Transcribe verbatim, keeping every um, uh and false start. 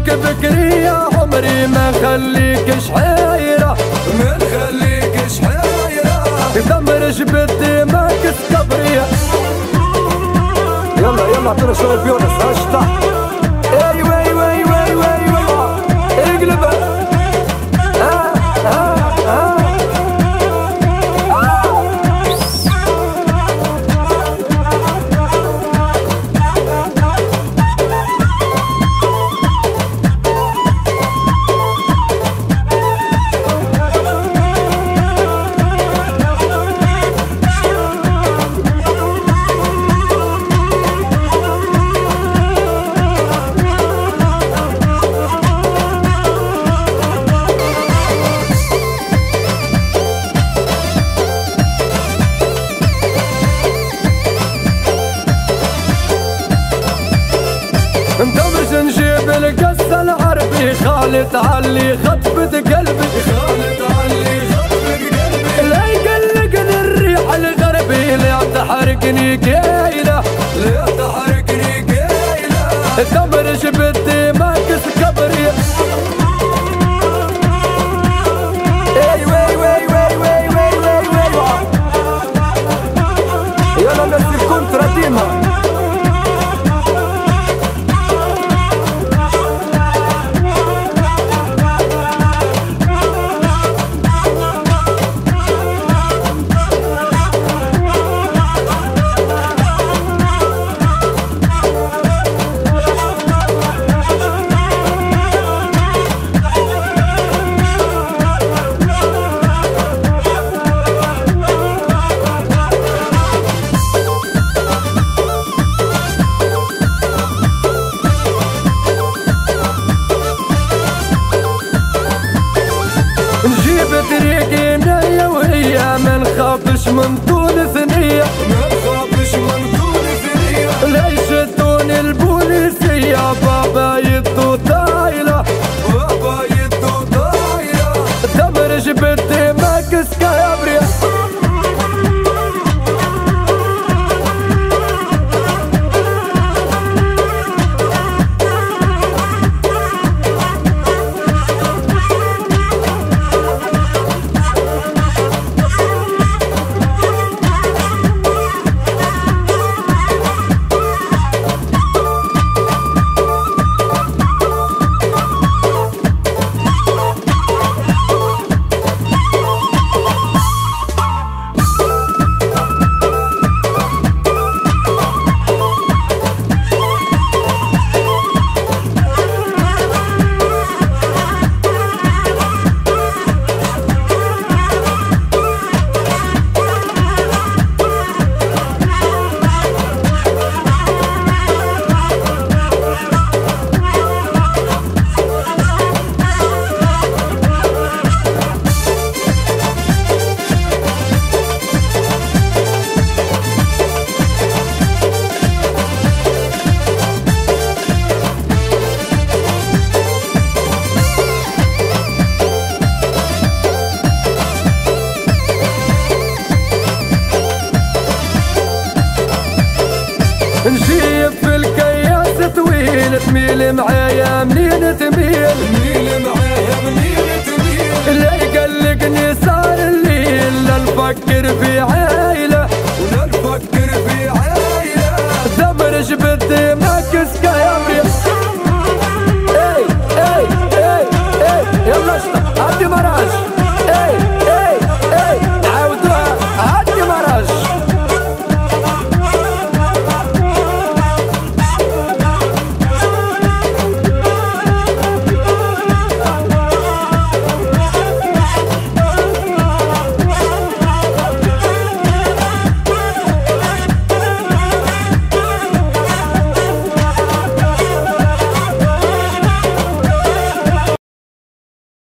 لك بكرية عمري ما نخليكش حيرة، ما نخليكش حيرة. دمر جبدي ماكس كبرية. يلا يلا اعطينا شوية بيونس هاشطح. ايوه ايوه ايوه ايوه ايوه اقلبها. آه آه آه. ندمج نجيب القصة العربي خالد علي خطفت قلبي، خالد علي خطفت قلبي. لا يقلقني الريح الغربي لا تحرقني كيلة، لا تحرقني كيلة. دمرج بدي ماكس كبري. ايوه ايوه ايوه ايوه ايوه ايوه ايوه. يلا نفس الكونترا ديما. نجيب طريقنا يا وهي ما نخافش من طول ثنية، ما نخافش من طول ثنية. لا يشدوني البوليسية بابا يدو طايلة، بابا يدو طايلة. دمرج بدي ماكس كابريا. نجيب في الكياس طويل تميل معايا منين تميل، تميل معايا منين تميل. لا يقلقني صار الليل لا نفكر في عين